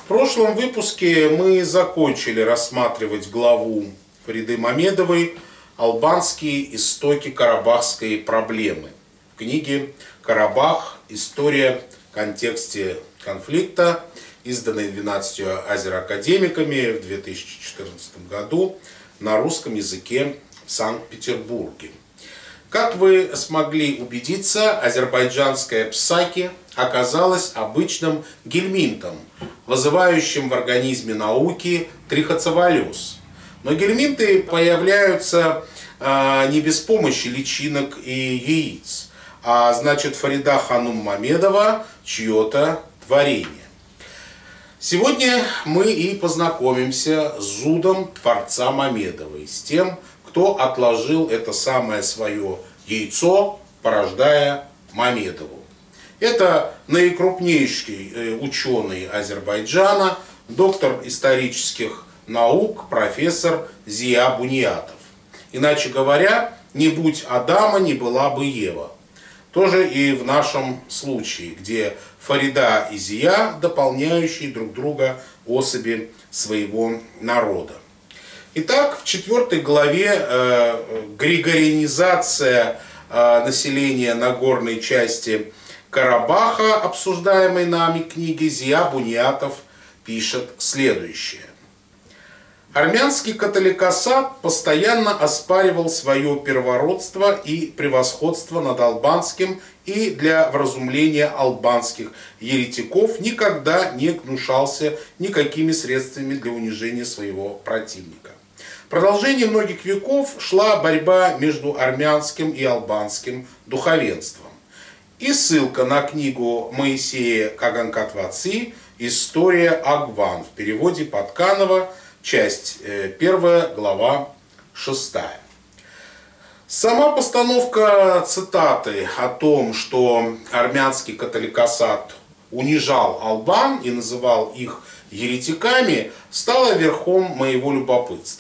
В прошлом выпуске мы закончили рассматривать главу Фариды Мамедовой «Албанские истоки карабахской проблемы» в книге «Карабах. История в контексте конфликта», изданной 12 азероакадемиками в 2014 году на русском языке в Санкт-Петербурге. Как вы смогли убедиться, азербайджанская псаки оказалась обычным гельминтом, вызывающим в организме науки трихоцевалез. Но гельминты появляются не без помощи личинок и яиц, а значит Фарида Ханум Мамедова чье-то творение. Сегодня мы и познакомимся с зудом творца Мамедовой, с тем, кто отложил это самое свое яйцо, порождая Мамедову. Это наикрупнейший ученый Азербайджана, доктор исторических наук, профессор Зия Буниятов. Иначе говоря, не будь Адама, не была бы Ева. Тоже и в нашем случае, где Фарида и Зия, дополняющие друг друга особи своего народа. Итак, в 4 главе григорианизация населения Нагорной части Карабаха, обсуждаемой нами книги, Зия Буниятов пишет следующее. Армянский католикосат постоянно оспаривал свое первородство и превосходство над албанским и для вразумления албанских еретиков никогда не гнушался никакими средствами для унижения своего противника. В продолжении многих веков шла борьба между армянским и албанским духовенством. И ссылка на книгу Моисея Каганкатваци «История Агван» в переводе Подканова, часть 1, глава 6. Сама постановка цитаты о том, что армянский католикосат унижал албан и называл их еретиками, стала верхом моего любопытства.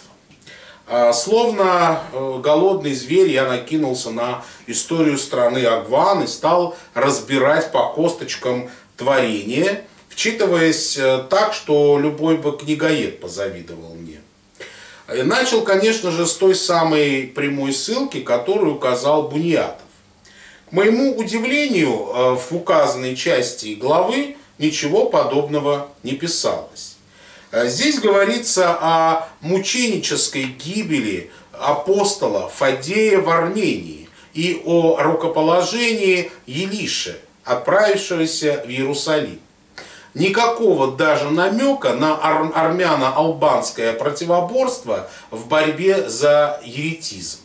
Словно голодный зверь я накинулся на историю страны Агван и стал разбирать по косточкам творения, вчитываясь так, что любой бы книгоед позавидовал мне. И начал, конечно же, с той самой прямой ссылки, которую указал Буниятов. К моему удивлению, в указанной части главы ничего подобного не писалось. Здесь говорится о мученической гибели апостола Фадея в Армении и о рукоположении Елиши, отправившегося в Иерусалим. Никакого даже намека на армяно-албанское противоборство в борьбе за еретизм.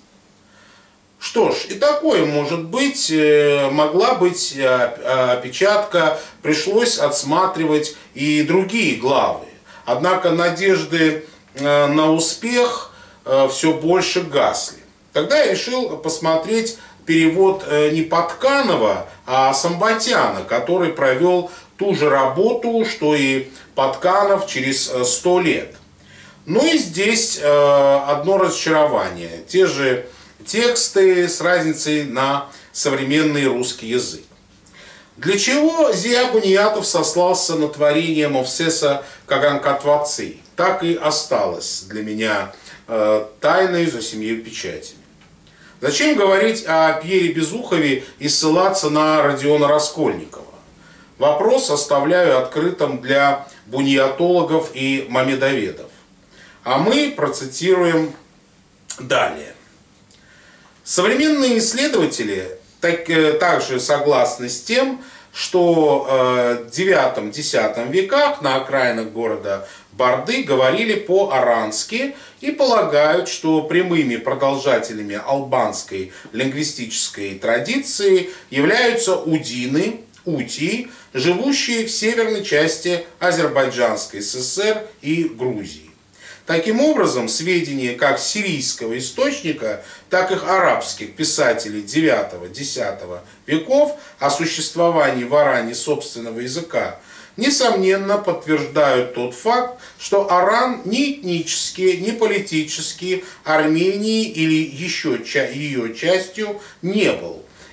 Что ж, и такое может быть, могла быть опечатка, пришлось отсматривать и другие главы. Однако надежды на успех все больше гасли. Тогда я решил посмотреть перевод не Подканова, а Самбатяна, который провел ту же работу, что и Подканов через 100 лет. Ну и здесь одно разочарование. Те же тексты с разницей на современный русский язык. Для чего Зия Буниятов сослался на творение Мовсеса Каганкатваци, так и осталось для меня тайной за 7 печатями. Зачем говорить о Пьере Безухове и ссылаться на Родиона Раскольникова? Вопрос оставляю открытым для буниятологов и мамедоведов. А мы процитируем далее. Современные исследователи также согласны с тем, что в IX-X веках на окраинах города Барды говорили по-арански и полагают, что прямыми продолжателями албанской лингвистической традиции являются удины, утии, живущие в северной части Азербайджанской ССР и Грузии. Таким образом, сведения как сирийского источника, так и арабских писателей IX-X веков о существовании в Аране собственного языка, несомненно подтверждают тот факт, что Аран ни этнически, ни политически Армении или еще ее частью не был,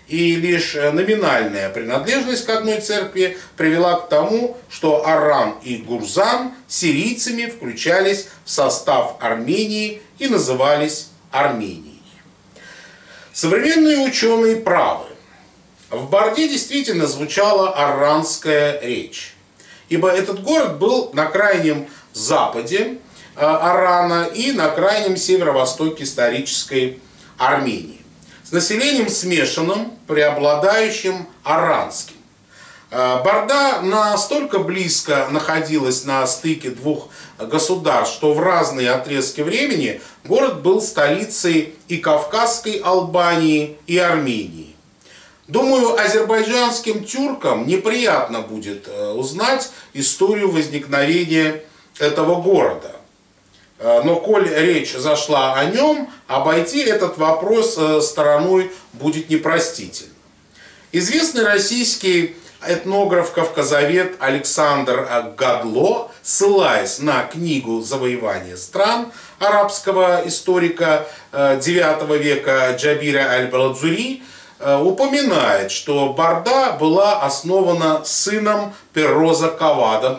и лишь номинальная принадлежность к одной церкви привела к тому, что Арран и Гурзан сирийцами включались в состав Армении и назывались Арменией. Современные ученые правы. В Барде действительно звучала арранская речь, ибо этот город был на крайнем западе Аррана и на крайнем северо-востоке исторической Армении, с населением смешанным, преобладающим арранским. Барда настолько близко находилась на стыке двух государств, что в разные отрезки времени город был столицей и Кавказской Албании, и Армении. Думаю, азербайджанским тюркам неприятно будет узнать историю возникновения этого города. Но коль речь зашла о нем, обойти этот вопрос стороной будет непростительно. Известный российский этнограф-кавказовед Александр Гадло, ссылаясь на книгу «Завоевание стран» арабского историка IX века Джабира аль-Баладзури, упоминает, что Барда была основана сыном Перроза Кавадом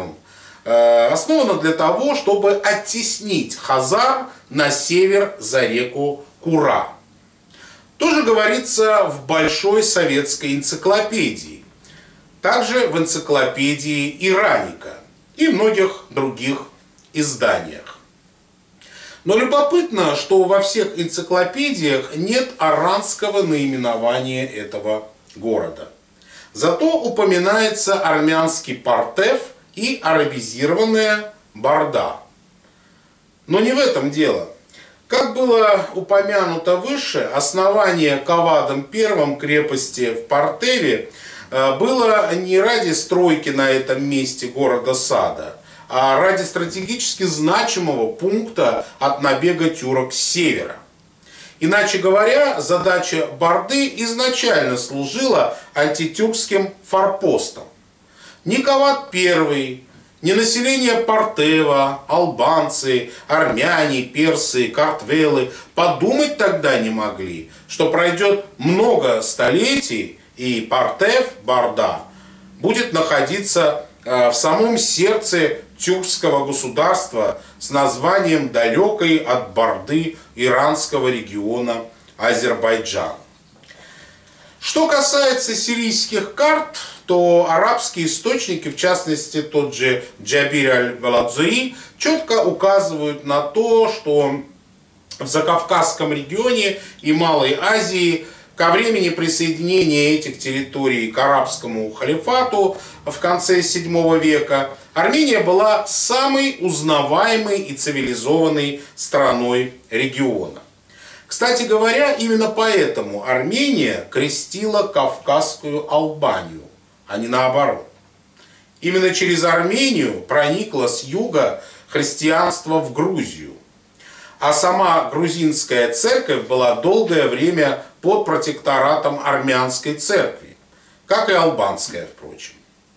I, основана для того, чтобы оттеснить хазар на север за реку Кура. Тоже говорится в Большой советской энциклопедии, также в энциклопедии Ираника и многих других изданиях. Но любопытно, что во всех энциклопедиях нет арранского наименования этого города. Зато упоминается армянский Партеф и арабизированная Барда. Но не в этом дело. Как было упомянуто выше, основание Кавадом I крепости в Партеве было не ради стройки на этом месте города-сада, а ради стратегически значимого пункта от набега тюрок с севера. Иначе говоря, задача Барды изначально служила антитюркским форпостом. Ни Кавад I, ни население Партева, албанцы, армяне, персы, картвелы подумать тогда не могли, что пройдет много столетий, и Партев, Барда, будет находиться в самом сердце тюркского государства с названием далекой от Барды иранского региона Азербайджан. Что касается сирийских карт, то арабские источники, в частности тот же Джабир аль-Баладзури, четко указывают на то, что в Закавказском регионе и Малой Азии ко времени присоединения этих территорий к арабскому халифату в конце VII века Армения была самой узнаваемой и цивилизованной страной региона. Кстати говоря, именно поэтому Армения крестила Кавказскую Албанию, а не наоборот. Именно через Армению проникло с юга христианство в Грузию. А сама грузинская церковь была долгое время под протекторатом армянской церкви, как и албанская, впрочем.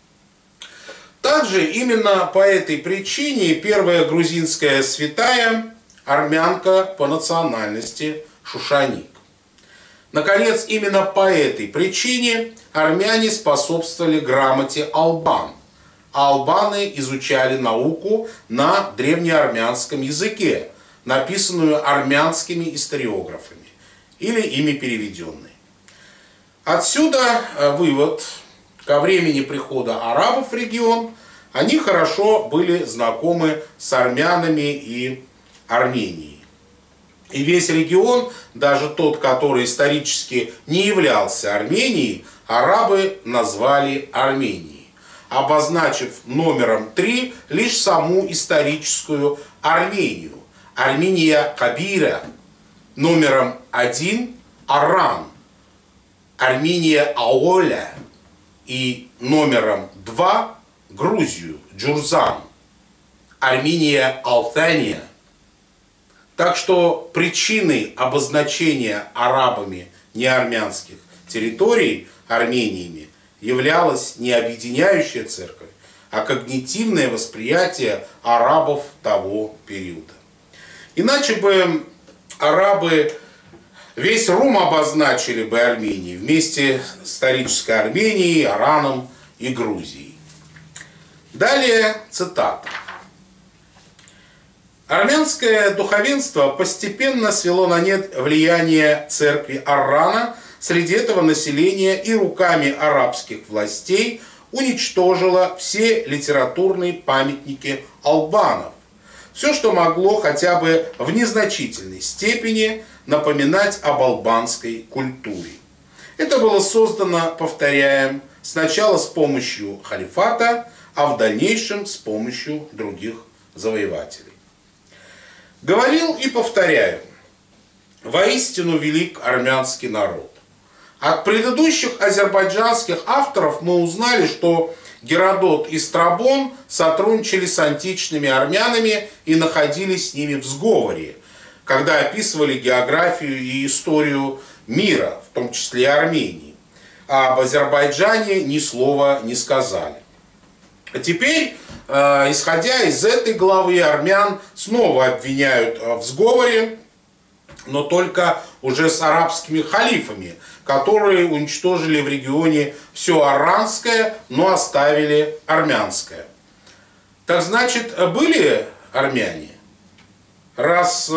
Также именно по этой причине первая грузинская святая армянка по национальности Шушаник. Наконец, именно по этой причине армяне способствовали грамоте албан, а албаны изучали науку на древнеармянском языке, написанную армянскими историографами или ими переведенной. Отсюда вывод: ко времени прихода арабов в регион они хорошо были знакомы с армянами и Арменией. И весь регион, даже тот, который исторически не являлся Арменией, арабы назвали Арменией, обозначив номером 3 лишь саму историческую Армению. Армения Кабира, номером 1 Арран, Армения Аоля и номером 2 Грузию, Джурзан, Армения Алтания. Так что причиной обозначения арабами неармянских территорий армениями являлась не объединяющая церковь, а когнитивное восприятие арабов того периода. Иначе бы арабы Весь Рум обозначили бы Арменией вместе с исторической Арменией, Ираном и Грузией. Далее цитата. Армянское духовенство постепенно свело на нет влияние церкви Аррана среди этого населения и руками арабских властей уничтожило все литературные памятники албанов. Все, что могло хотя бы в незначительной степени напоминать об албанской культуре. Это было создано, повторяем, сначала с помощью халифата, а в дальнейшем с помощью других завоевателей. Говорил и повторяю, воистину велик армянский народ. От предыдущих азербайджанских авторов мы узнали, что Геродот и Страбон сотрудничали с античными армянами и находились с ними в сговоре, когда описывали географию и историю мира, в том числе и Армении. А об Азербайджане ни слова не сказали. А теперь, исходя из этой главы, армян снова обвиняют в сговоре, но только уже с арабскими халифами, которые уничтожили в регионе все аранское, но оставили армянское. Так значит, были армяне? Раз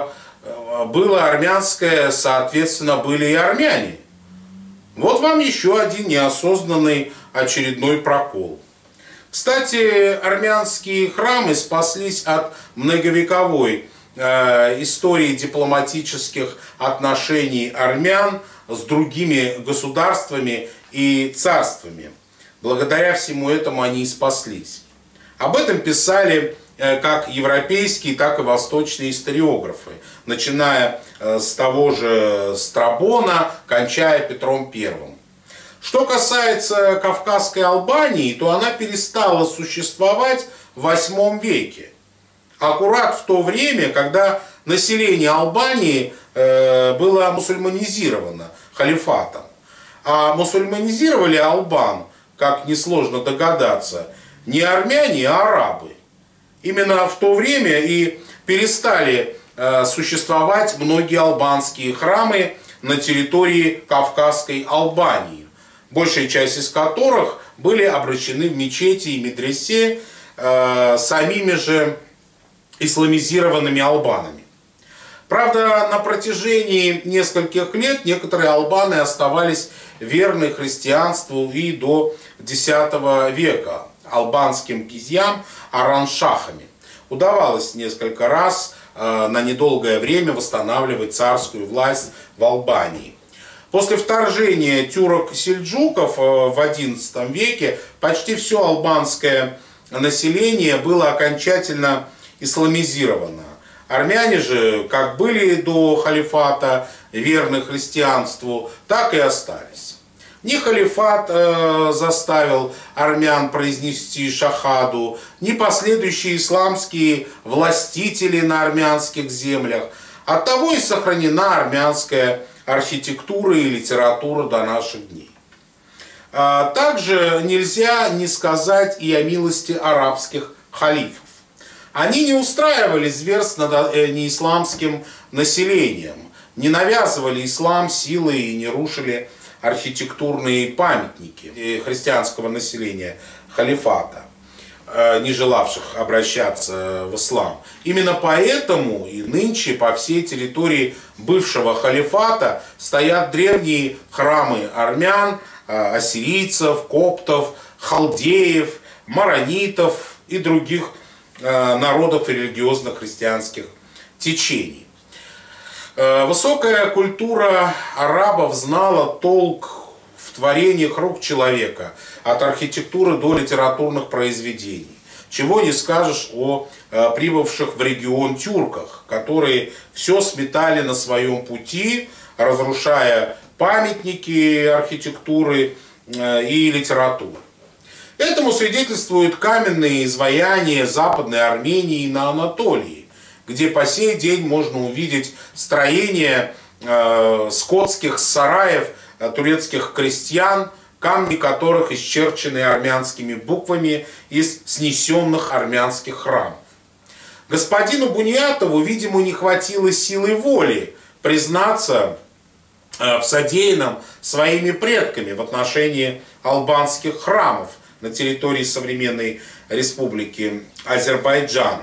было армянское, соответственно, были и армяне. Вот вам еще один неосознанный очередной прокол. Кстати, армянские храмы спаслись от многовековой истории дипломатических отношений армян с другими государствами и царствами. Благодаря всему этому они и спаслись. Об этом писали как европейские, так и восточные историографы, начиная с того же Страбона, кончая Петром I. Что касается Кавказской Албании, то она перестала существовать в VIII веке. Аккурат в то время, когда население Албании было мусульманизировано халифатом. А мусульманизировали албан, как несложно догадаться, не армяне, а арабы. Именно в то время и перестали существовать многие албанские храмы на территории Кавказской Албании, большая часть из которых были обращены в мечети и медресе самими же исламизированными албанами. Правда, на протяжении нескольких лет некоторые албаны оставались верны христианству и до X века албанским кизьям араншахами. Удавалось несколько раз на недолгое время восстанавливать царскую власть в Албании. После вторжения тюрок-сельджуков в XI веке почти все албанское население было окончательно исламизировано. Армяне же, как были до халифата верны христианству, так и остались. Ни халифат заставил армян произнести шахаду, ни последующие исламские властители на армянских землях. Оттого и сохранена армянская архитектура и литература до наших дней. Также нельзя не сказать и о милости арабских халифов. Они не устраивали зверств над неисламским населением, не навязывали ислам силой и не рушили архитектурные памятники христианского населения халифата, не желавших обращаться в ислам. Именно поэтому и нынче по всей территории бывшего халифата стоят древние храмы армян, ассирийцев, коптов, халдеев, маронитов и других народов религиозных христианских течений. Высокая культура арабов знала толк в творениях рук человека, от архитектуры до литературных произведений. Чего не скажешь о прибывших в регион тюрках, которые все сметали на своем пути, разрушая памятники архитектуры и литературы. Этому свидетельствуют каменные изваяния Западной Армении на Анатолии, где по сей день можно увидеть строение скотских сараев турецких крестьян, камни которых исчерчены армянскими буквами из снесенных армянских храмов. Господину Буниатову, видимо, не хватило силы воли признаться в содеянном своими предками в отношении албанских храмов на территории современной республики Азербайджан.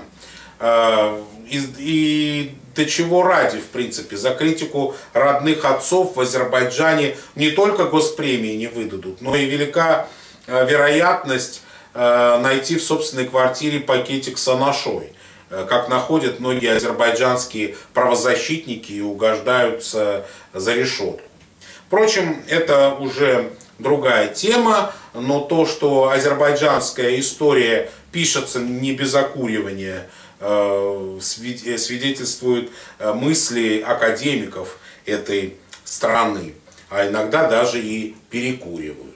И до чего ради, в принципе, за критику родных отцов в Азербайджане не только госпремии не выдадут, но и велика вероятность найти в собственной квартире пакетик с анашой, как находят многие азербайджанские правозащитники и угождаются за решетку. Впрочем, это уже другая тема, но то, что азербайджанская история пишется не без окуривания, свидетельствуют мысли академиков этой страны, а иногда даже и перекуривают.